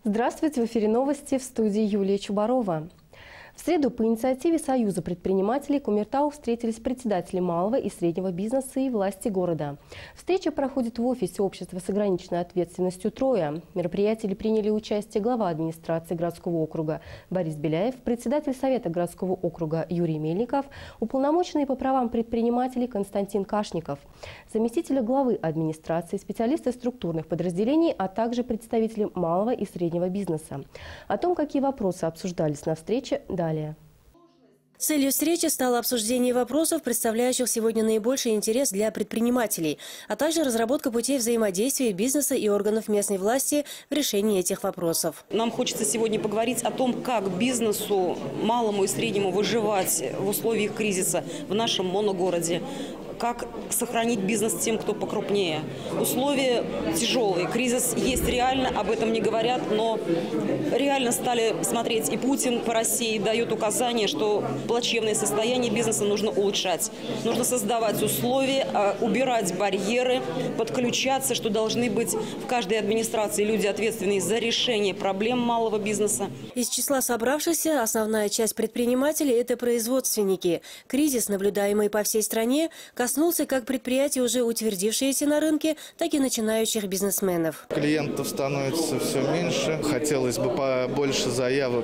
Здравствуйте, в эфире новости, в студии Юлия Чубарова. В среду по инициативе Союза предпринимателей Кумертау встретились председатели малого и среднего бизнеса и власти города. Встреча проходит в офисе общества с ограниченной ответственностью «Троя». В мероприятии приняли участие глава администрации городского округа Борис Беляев, председатель Совета городского округа Юрий Мельников, уполномоченный по правам предпринимателей Константин Кашников, заместитель главы администрации, специалисты структурных подразделений, а также представители малого и среднего бизнеса. О том, какие вопросы обсуждались на встрече, далее. Целью встречи стало обсуждение вопросов, представляющих сегодня наибольший интерес для предпринимателей, а также разработка путей взаимодействия бизнеса и органов местной власти в решении этих вопросов. Нам хочется сегодня поговорить о том, как бизнесу, малому и среднему выживать в условиях кризиса в нашем моногороде. Как сохранить бизнес тем, кто покрупнее. Условия тяжелые, кризис есть реально, об этом не говорят, но реально стали смотреть. И Путин по России дает указание, что плачевное состояние бизнеса нужно улучшать. Нужно создавать условия, убирать барьеры, подключаться, что должны быть в каждой администрации люди, ответственные за решение проблем малого бизнеса. Из числа собравшихся основная часть предпринимателей – это производственники. Кризис, наблюдаемый по всей стране, коснулся как предприятий, уже утвердившиеся на рынке, так и начинающих бизнесменов. Клиентов становится все меньше. Хотелось бы побольше заявок.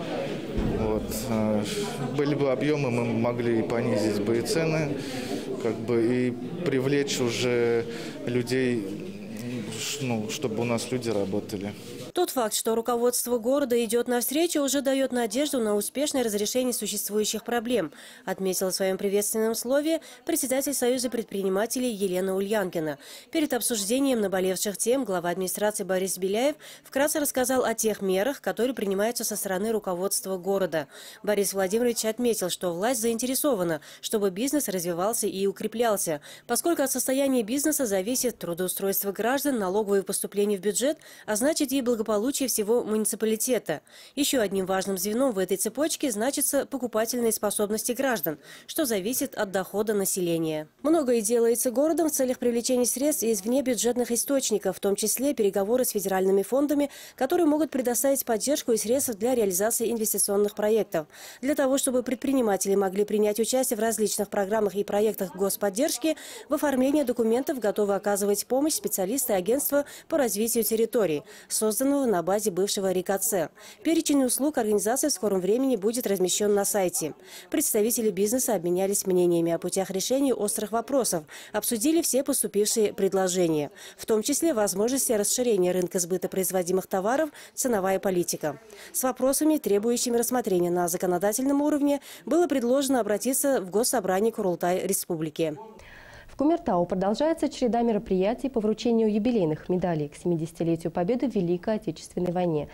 Были бы объемы, мы могли и понизить бы и цены, и привлечь уже людей, чтобы у нас люди работали. Тот факт, что руководство города идет навстречу, уже дает надежду на успешное разрешение существующих проблем, отметила в своем приветственном слове председатель Союза предпринимателей Елена Ульянкина. Перед обсуждением наболевших тем глава администрации Борис Беляев вкратце рассказал о тех мерах, которые принимаются со стороны руководства города. Борис Владимирович отметил, что власть заинтересована, чтобы бизнес развивался и укреплялся, поскольку от состояния бизнеса зависит трудоустройство граждан, налоговые поступления в бюджет, а значит и благополучие всего муниципалитета. Еще одним важным звеном в этой цепочке значится покупательные способности граждан, что зависит от дохода населения. Многое делается городом в целях привлечения средств из внебюджетных источников, в том числе переговоры с федеральными фондами, которые могут предоставить поддержку и средства для реализации инвестиционных проектов. Для того, чтобы предприниматели могли принять участие в различных программах и проектах господдержки, в оформлении документов готовы оказывать помощь специалисты агентства по развитию территорий, созданного на базе бывшего РИКЦ. Перечень услуг организации в скором времени будет размещен на сайте. Представители бизнеса обменялись мнениями о путях решения острых вопросов, обсудили все поступившие предложения, в том числе возможности расширения рынка сбыта производимых товаров, ценовая политика. С вопросами, требующими рассмотрения на законодательном уровне, было предложено обратиться в Госсобрание Курултай Республики. В Кумертау продолжается череда мероприятий по вручению юбилейных медалей к 70-летию Победы в Великой Отечественной войне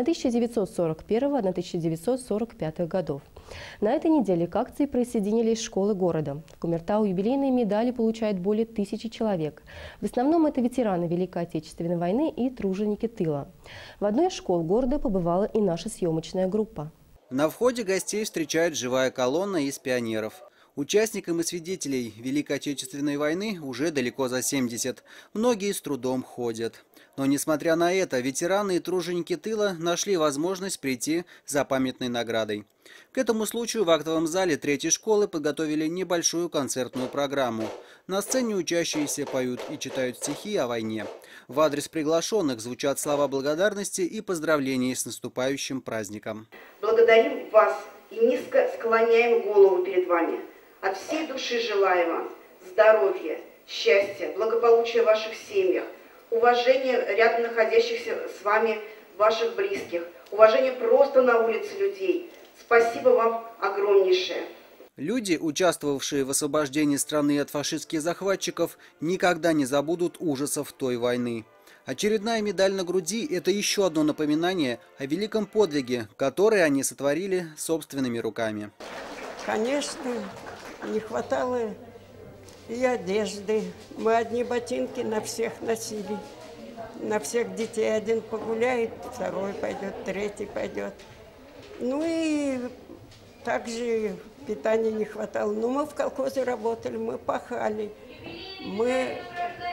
1941-1945 годов. На этой неделе к акции присоединились школы города. В Кумертау юбилейные медали получают более 1000 человек. В основном это ветераны Великой Отечественной войны и труженики тыла. В одной из школ города побывала и наша съемочная группа. На входе гостей встречает живая колонна из пионеров. Участникам и свидетелей Великой Отечественной войны уже далеко за 70. Многие с трудом ходят. Но несмотря на это, ветераны и труженики тыла нашли возможность прийти за памятной наградой. К этому случаю в актовом зале 3-й школы подготовили небольшую концертную программу. На сцене учащиеся поют и читают стихи о войне. В адрес приглашенных звучат слова благодарности и поздравления с наступающим праздником. Благодарим вас и низко склоняем голову перед вами. От всей души желаем вам здоровья, счастья, благополучия в ваших семьях, уважения рядом находящихся с вами ваших близких, уважения просто на улице людей. Спасибо вам огромнейшее. Люди, участвовавшие в освобождении страны от фашистских захватчиков, никогда не забудут ужасов той войны. Очередная медаль на груди – это еще одно напоминание о великом подвиге, который они сотворили собственными руками. Конечно, не хватало и одежды. Мы одни ботинки на всех носили. На всех детей один погуляет, второй пойдет, третий пойдет. Ну и также питания не хватало. Но мы в колхозе работали, мы пахали. Мы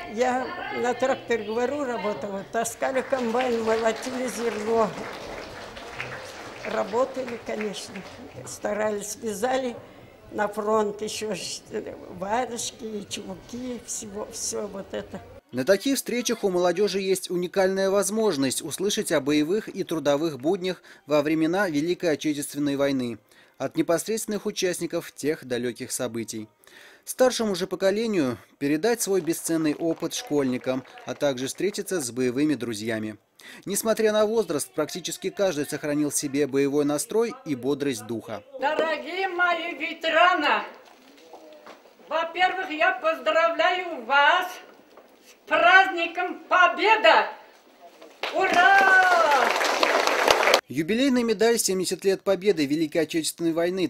Я на тракторе, говорю, работала. Таскали комбайн, молотили зерно. Работали, конечно. Старались, вязали на фронт еще варежки, чулки, все вот это. На таких встречах у молодежи есть уникальная возможность услышать о боевых и трудовых буднях во времена Великой Отечественной войны от непосредственных участников тех далеких событий. Старшему же поколению передать свой бесценный опыт школьникам, а также встретиться с боевыми друзьями. Несмотря на возраст, практически каждый сохранил в себе боевой настрой и бодрость духа. Дорогие мои ветераны, во-первых, я поздравляю вас с праздником Победы! Ура! Юбилейная медаль «70 лет Победы Великой Отечественной войны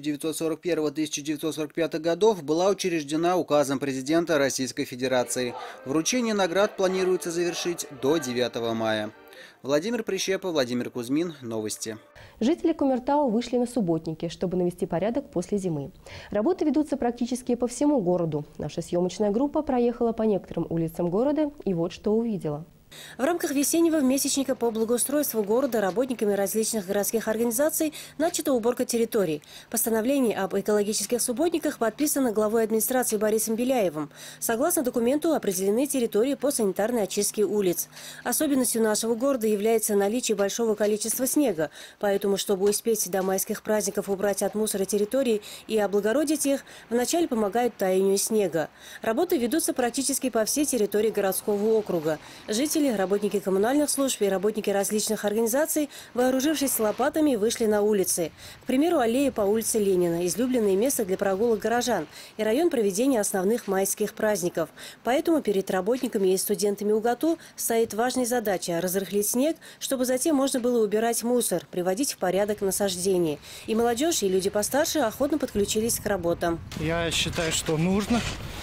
1941-1945 годов» была учреждена указом президента Российской Федерации. Вручение наград планируется завершить до 9 мая. Владимир Прищепа, Владимир Кузьмин. Новости. Жители Кумертау вышли на субботники, чтобы навести порядок после зимы. Работы ведутся практически по всему городу. Наша съемочная группа проехала по некоторым улицам города и вот что увидела. В рамках весеннего месячника по благоустройству города работниками различных городских организаций начата уборка территорий. Постановление об экологических субботниках подписано главой администрации Борисом Беляевым. Согласно документу определены территории по санитарной очистке улиц. Особенностью нашего города является наличие большого количества снега. Поэтому, чтобы успеть до майских праздников убрать от мусора территории и облагородить их, вначале помогают таянию снега. Работы ведутся практически по всей территории городского округа. Жители, работники коммунальных служб и работники различных организаций, вооружившись лопатами, вышли на улицы. К примеру, аллеи по улице Ленина – излюбленное место для прогулок горожан и район проведения основных майских праздников. Поэтому перед работниками и студентами УГАТУ стоит важная задача – разрыхлить снег, чтобы затем можно было убирать мусор, приводить в порядок насаждения. И молодежь, и люди постарше охотно подключились к работам. Я считаю, что нужно,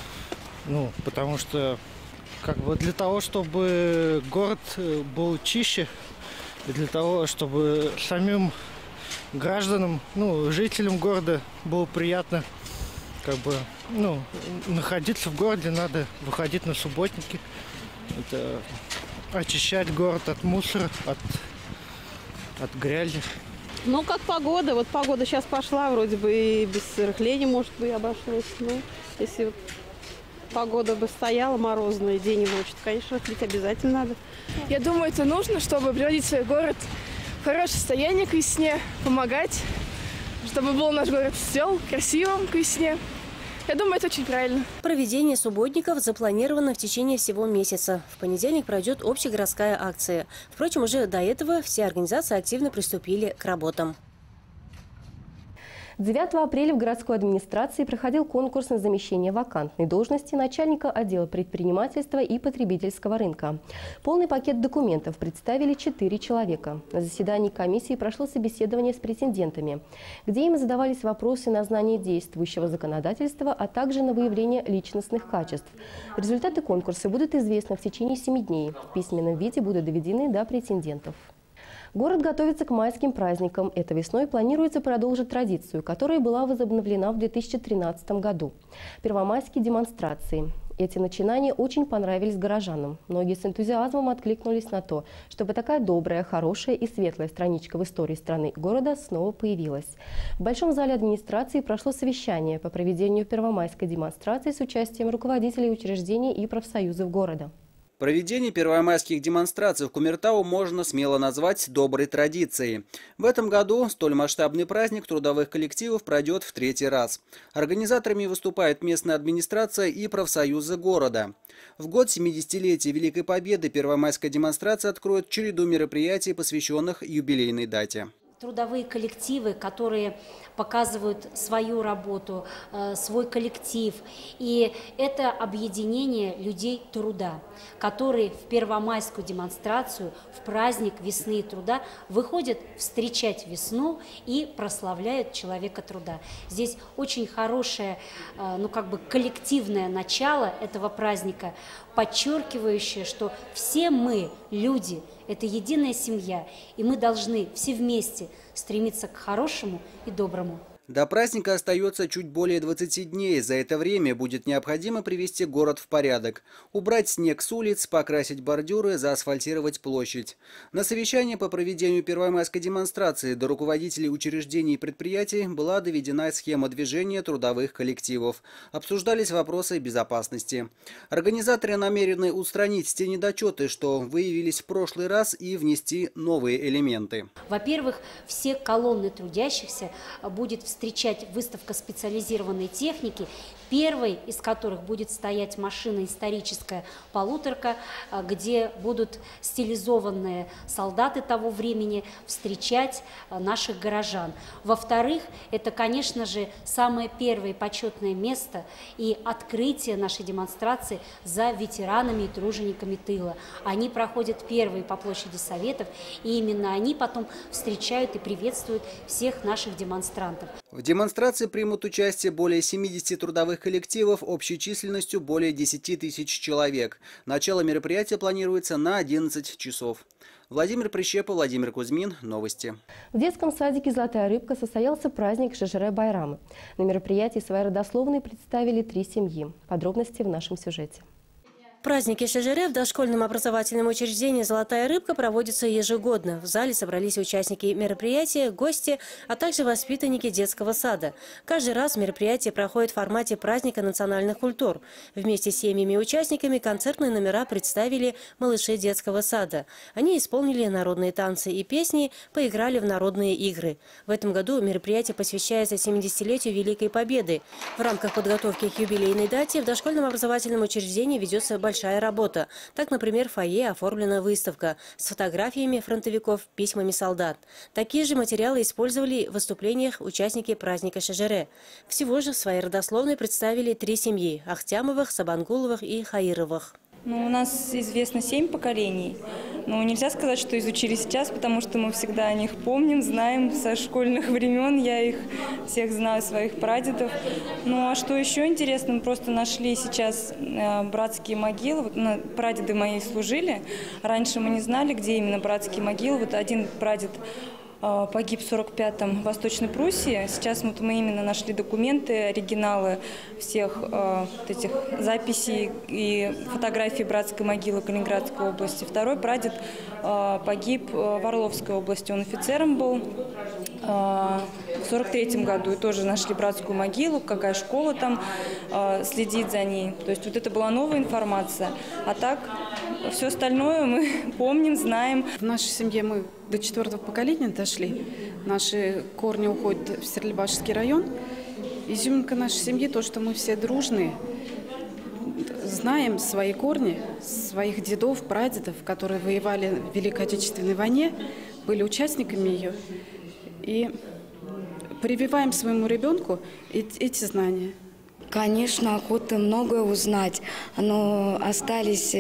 потому что для того, чтобы город был чище, и для того, чтобы самим гражданам, жителям города было приятно, находиться в городе, надо выходить на субботники, это очищать город от мусора, от грязи. Как погода. Вот погода сейчас пошла, вроде бы и без рыхления, может быть, обошлось. Если погода бы стояла морозная день и ночь, то, конечно, рыхлить обязательно надо. Я думаю, это нужно, чтобы приводить свой город в хорошее состояние к весне, помогать, чтобы был наш город весел, красивым к весне. Я думаю, это очень правильно. Проведение субботников запланировано в течение всего месяца. В понедельник пройдет общегородская акция. Впрочем, уже до этого все организации активно приступили к работам. 9 апреля в городской администрации проходил конкурс на замещение вакантной должности начальника отдела предпринимательства и потребительского рынка. Полный пакет документов представили 4 человека. На заседании комиссии прошло собеседование с претендентами, где им задавались вопросы на знание действующего законодательства, а также на выявление личностных качеств. Результаты конкурса будут известны в течение 7 дней. В письменном виде будут доведены до претендентов. Город готовится к майским праздникам. Этой весной планируется продолжить традицию, которая была возобновлена в 2013 году. Первомайские демонстрации. Эти начинания очень понравились горожанам. Многие с энтузиазмом откликнулись на то, чтобы такая добрая, хорошая и светлая страничка в истории страны и города снова появилась. В Большом зале администрации прошло совещание по проведению первомайской демонстрации с участием руководителей учреждений и профсоюзов города. Проведение первомайских демонстраций в Кумертау можно смело назвать доброй традицией. В этом году столь масштабный праздник трудовых коллективов пройдет в 3-й раз. Организаторами выступает местная администрация и профсоюзы города. В год 70-летия Великой Победы первомайская демонстрация откроет череду мероприятий, посвященных юбилейной дате. Трудовые коллективы, которые показывают свою работу, свой коллектив. И это объединение людей труда, которые в первомайскую демонстрацию, в праздник весны и труда выходят встречать весну и прославляют человека труда. Здесь очень хорошее, коллективное начало этого праздника, подчеркивающее, что все мы, люди, это единая семья, и мы должны все вместе стремиться к хорошему и доброму. До праздника остается чуть более 20 дней. За это время будет необходимо привести город в порядок. Убрать снег с улиц, покрасить бордюры, заасфальтировать площадь. На совещании по проведению первомайской демонстрации до руководителей учреждений и предприятий была доведена схема движения трудовых коллективов. Обсуждались вопросы безопасности. Организаторы намерены устранить те недочеты, что выявились в прошлый раз, и внести новые элементы. Во-первых, все колонны трудящихся будет встречать выставка специализированной техники, первой из которых будет стоять машина историческая полуторка, где будут стилизованные солдаты того времени встречать наших горожан. Во-вторых, это, конечно же, самое первое почетное место и открытие нашей демонстрации за ветеранами и тружениками тыла. Они проходят первые по площади Советов, и именно они потом встречают и приветствуют всех наших демонстрантов. В демонстрации примут участие более 70 трудовых коллективов общей численностью более 10 тысяч человек. Начало мероприятия планируется на 11 часов. Владимир Прищепа, Владимир Кузьмин. Новости. В детском садике «Золотая рыбка» состоялся праздник Шежере-Байрамы. На мероприятии свои родословные представили 3 семьи. Подробности в нашем сюжете. Праздники Шежере в дошкольном образовательном учреждении «Золотая рыбка» проводятся ежегодно. В зале собрались участники мероприятия, гости, а также воспитанники детского сада. Каждый раз мероприятие проходит в формате праздника национальных культур. Вместе с семьями и участниками концертные номера представили малыши детского сада. Они исполнили народные танцы и песни, поиграли в народные игры. В этом году мероприятие посвящается 70-летию Великой Победы. В рамках подготовки к юбилейной дате в дошкольном образовательном учреждении ведется большая работа. Так, например, в фойе оформлена выставка с фотографиями фронтовиков, письмами солдат. Такие же материалы использовали в выступлениях участники праздника Шежере. Всего же в своей родословной представили 3 семьи – Ахтямовых, Сабангуловых и Хаировых. У нас известно 7 поколений. Но нельзя сказать, что изучили сейчас, потому что мы всегда о них помним, знаем со школьных времен. Я их всех знаю, своих прадедов. Ну а что еще интересно, мы просто нашли сейчас братские могилы. Вот, прадеды мои служили. Раньше мы не знали, где именно братские могилы. Вот один прадед погиб в 45-м в Восточной Пруссии. Сейчас вот мы именно нашли документы, оригиналы всех этих записей и фотографий братской могилы Калининградской области. Второй прадед погиб в Орловской области. Он офицером был в 43-м году. И тоже нашли братскую могилу, какая школа там следит за ней. То есть вот это была новая информация. А так все остальное мы помним, знаем. В нашей семье мы до 4-го поколения дошли. Наши корни уходят в Стерлибашский район. Изюминка нашей семьи то, что мы все дружные, знаем свои корни, своих дедов, прадедов, которые воевали в Великой Отечественной войне, были участниками ее. И прививаем своему ребенку эти знания. Конечно, охота многое узнать, но остались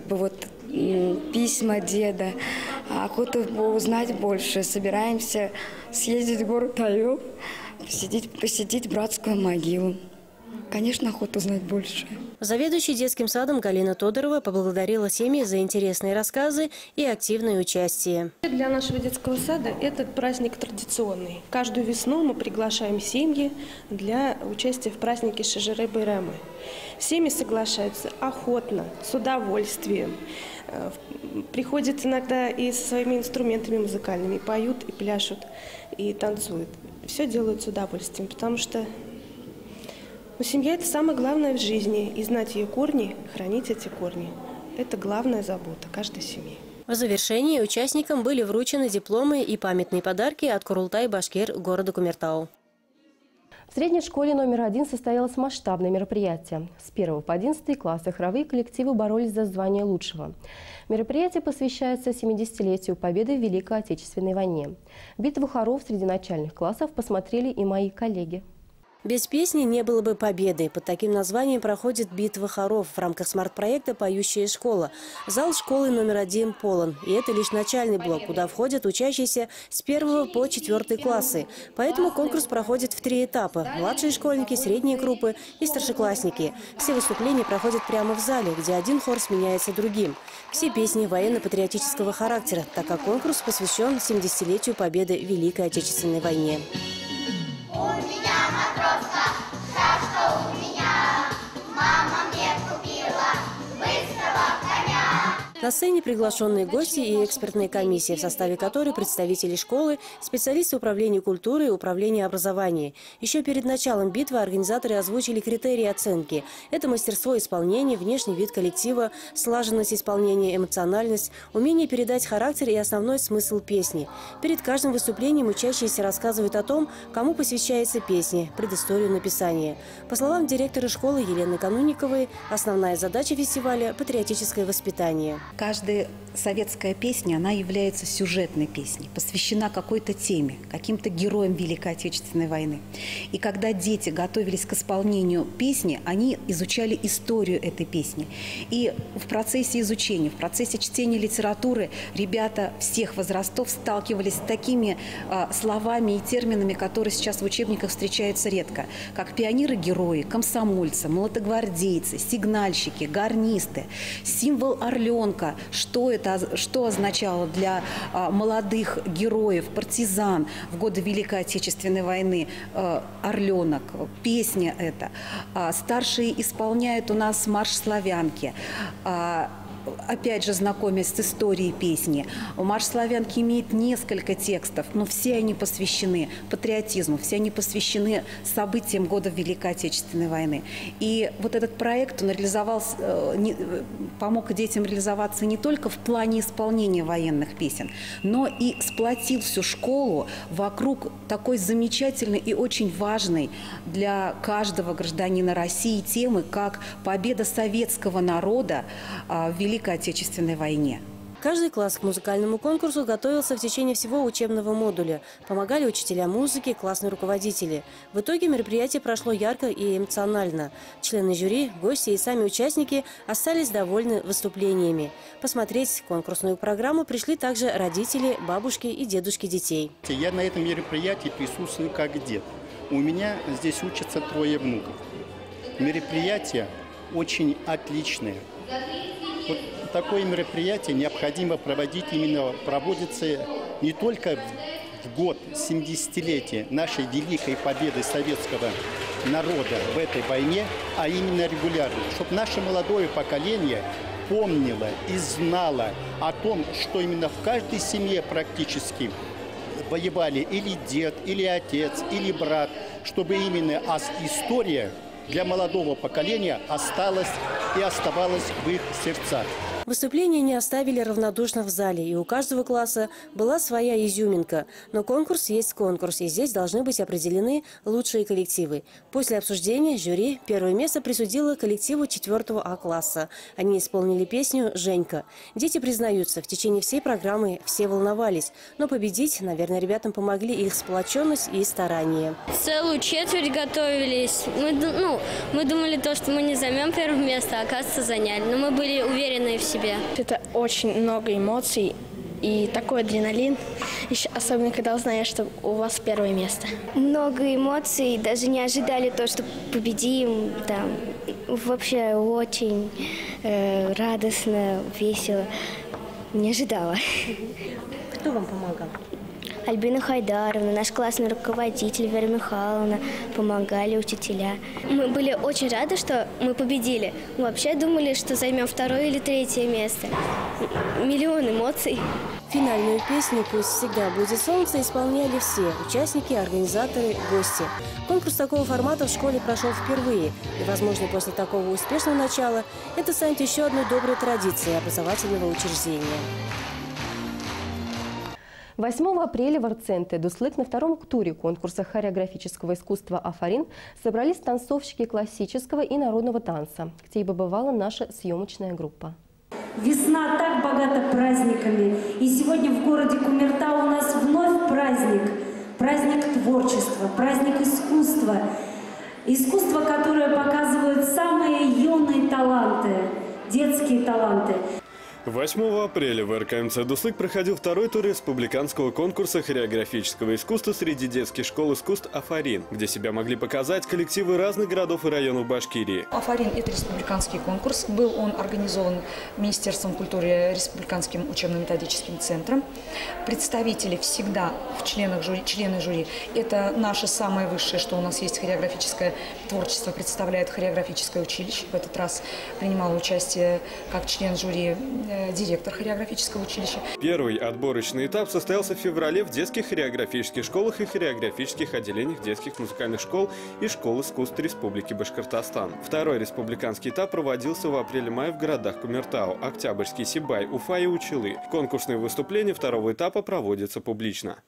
письма деда, охота узнать больше. Собираемся съездить в город Айов, посетить братскую могилу. Конечно, охота узнать больше. Заведующий детским садом Галина Тодорова поблагодарила семьи за интересные рассказы и активное участие. Для нашего детского сада этот праздник традиционный. Каждую весну мы приглашаем семьи для участия в празднике Шежере-Байрамы. Семьи соглашаются охотно, с удовольствием. Приходят иногда и со своими инструментами музыкальными, поют, и пляшут, и танцуют. Все делают с удовольствием, потому что семья – это самое главное в жизни. И знать ее корни, хранить эти корни – это главная забота каждой семьи. В завершении участникам были вручены дипломы и памятные подарки от Курултай-Башкир города Кумертау. В средней школе номер 1 состоялось масштабное мероприятие. С 1 по 11 классы хоровые коллективы боролись за звание лучшего. Мероприятие посвящается 70-летию победы в Великой Отечественной войне. Битву хоров среди начальных классов посмотрели и мои коллеги. Без песни не было бы победы. Под таким названием проходит битва хоров в рамках смарт-проекта «Поющая школа». Зал школы номер 1 полон. И это лишь начальный блок, куда входят учащиеся с 1 по 4 классы. Поэтому конкурс проходит в 3 этапа. Младшие школьники, средние группы и старшеклассники. Все выступления проходят прямо в зале, где один хор сменяется другим. Все песни военно-патриотического характера, так как конкурс посвящен 70-летию победы в Великой Отечественной войне. У меня матроска, шашка у меня, мама мне купила быстрого коня. На сцене приглашенные гости и экспертная комиссия, в составе которой представители школы, специалисты управления культуры и управления образования. Еще перед началом битвы организаторы озвучили критерии оценки. Это мастерство исполнения, внешний вид коллектива, слаженность исполнения, эмоциональность, умение передать характер и основной смысл песни. Перед каждым выступлением учащиеся рассказывают о том, кому посвящается песня, предысторию написания. По словам директора школы Елены Канунниковой, основная задача фестиваля – патриотическое воспитание. Каждая советская песня, она является сюжетной песней, посвящена какой-то теме, каким-то героям Великой Отечественной войны. И когда дети готовились к исполнению песни, они изучали историю этой песни. И в процессе изучения, в процессе чтения литературы ребята всех возрастов сталкивались с такими словами и терминами, которые сейчас в учебниках встречаются редко, как пионеры-герои, комсомольцы, молодогвардейцы, сигнальщики, гарнисты, символ орленка. Что означало для молодых героев, партизан в годы Великой Отечественной войны орленок, песня эта. Старшие исполняют у нас марш славянки. Опять же, знакомясь с историей песни. Марш славянки имеет несколько текстов, но все они посвящены патриотизму, все они посвящены событиям года Великой Отечественной войны. И вот этот проект, он помог детям реализоваться не только в плане исполнения военных песен, но и сплотил всю школу вокруг такой замечательной и очень важной для каждого гражданина России темы, как победа советского народа в Великой Отечественной войне. Каждый класс к музыкальному конкурсу готовился в течение всего учебного модуля. Помогали учителя музыки, классные руководители. В итоге мероприятие прошло ярко и эмоционально. Члены жюри, гости и сами участники остались довольны выступлениями. Посмотреть конкурсную программу пришли также родители, бабушки и дедушки детей. Я на этом мероприятии присутствую как дед. У меня здесь учатся 3 внуков. Мероприятие очень отличное. Вот такое мероприятие необходимо проводить, проводится не только в год 70-летия нашей великой победы советского народа в этой войне, а именно регулярно, чтобы наше молодое поколение помнило и знало о том, что именно в каждой семье практически воевали или дед, или отец, или брат, чтобы именно история для молодого поколения осталась и оставалась в их сердцах. Выступления не оставили равнодушных в зале, и у каждого класса была своя изюминка. Но конкурс есть конкурс, и здесь должны быть определены лучшие коллективы. После обсуждения жюри первое место присудило коллективу 4 А-класса. Они исполнили песню «Женька». Дети признаются, в течение всей программы все волновались. Но победить, наверное, ребятам помогли их сплоченность и старание. Целую четверть готовились. Мы думали, что мы не займем первое место, а оказывается заняли. Но мы были уверены в себе. Это очень много эмоций и такой адреналин, особенно когда узнаешь, что у вас первое место. Много эмоций, даже не ожидали что победим. Там. Вообще очень радостно, весело. Не ожидала. Кто вам помогал? Альбина Хайдаровна, наш классный руководитель Вера Михайловна, помогали учителя. Мы были очень рады, что мы победили. Мы вообще думали, что займем 2-е или 3-е место. Миллион эмоций. Финальную песню «Пусть всегда будет солнце» исполняли все – участники, организаторы, гости. Конкурс такого формата в школе прошел впервые. И, возможно, после такого успешного начала это станет еще одной доброй традицией образовательного учреждения. 8 апреля в Арценте Дуслык на 2-м туре конкурса хореографического искусства «Афарин» собрались танцовщики классического и народного танца, где и побывала наша съемочная группа. Весна так богата праздниками, и сегодня в городе Кумертау у нас вновь праздник. Праздник творчества, праздник искусства. Искусство, которое показывает самые юные таланты, детские таланты. 8 апреля в РКМЦ «Дуслык» проходил второй тур республиканского конкурса хореографического искусства среди детских школ искусств «Афарин», где себя могли показать коллективы разных городов и районов Башкирии. «Афарин» – это республиканский конкурс. Был он организован Министерством культуры, Республиканским учебно-методическим центром. Представители всегда члены жюри. Это наше самое высшее, что у нас есть хореографическое творчество, представляет хореографическое училище. В этот раз принимала участие как член жюри директор хореографического училища. Первый отборочный этап состоялся в феврале в детских хореографических школах и хореографических отделениях детских музыкальных школ и школ искусств Республики Башкортостан. Второй республиканский этап проводился в апреле-мае в городах Кумертау, Октябрьский, Сибай, Уфа и Училы. Конкурсные выступления второго этапа проводятся публично.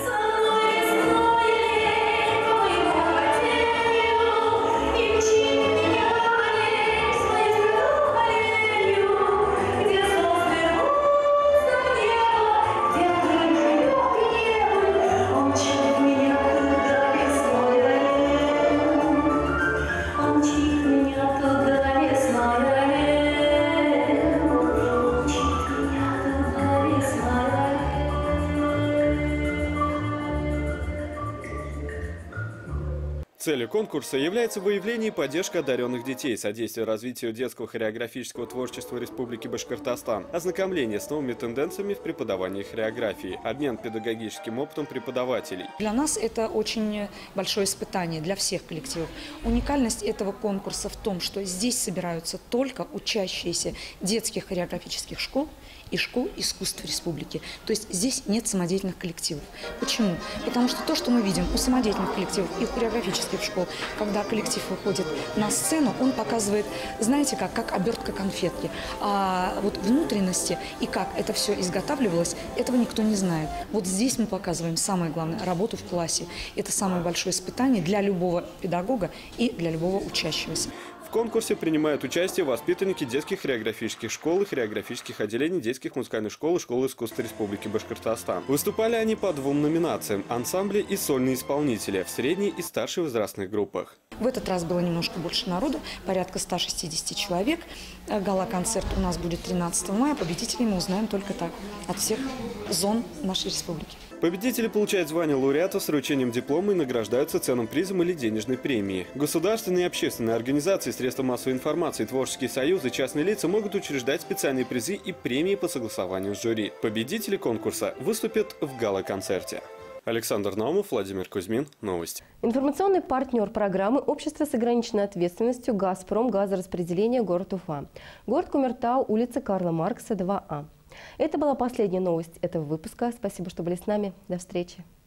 Целью конкурса является выявление и поддержка одаренных детей, содействие развитию детского хореографического творчества Республики Башкортостан, ознакомление с новыми тенденциями в преподавании хореографии, обмен педагогическим опытом преподавателей. Для нас это очень большое испытание, для всех коллективов. Уникальность этого конкурса в том, что здесь собираются только учащиеся детских хореографических школ и школ искусств республики. То есть здесь нет самодеятельных коллективов. Почему? Потому что то, что мы видим у самодеятельных коллективов и у хореографических школ, когда коллектив выходит на сцену, он показывает, знаете, как обертка конфетки. А вот внутренности и как это все изготавливалось, этого никто не знает. Вот здесь мы показываем самое главное – работу в классе. Это самое большое испытание для любого педагога и для любого учащегося. В конкурсе принимают участие воспитанники детских хореографических школ и хореографических отделений детских музыкальных школ и школ искусств Республики Башкортостан. Выступали они по двум номинациям – ансамбли и сольные исполнители в средней и старшей возрастных группах. В этот раз было немножко больше народу, порядка 160 человек. Гала-концерт у нас будет 13 мая. Победителей мы узнаем только так, от всех зон нашей республики. Победители получают звание лауреата с вручением диплома и награждаются ценным призом или денежной премией. Государственные и общественные организации, средства массовой информации, творческие союзы, частные лица могут учреждать специальные призы и премии по согласованию с жюри. Победители конкурса выступят в гала-концерте. Александр Наумов, Владимир Кузьмин. Новости. Информационный партнер программы «Общество с ограниченной ответственностью «Газпром» газораспределение, город Уфа». Город Кумертау, улица Карла Маркса, 2А. Это была последняя новость этого выпуска. Спасибо, что были с нами. До встречи.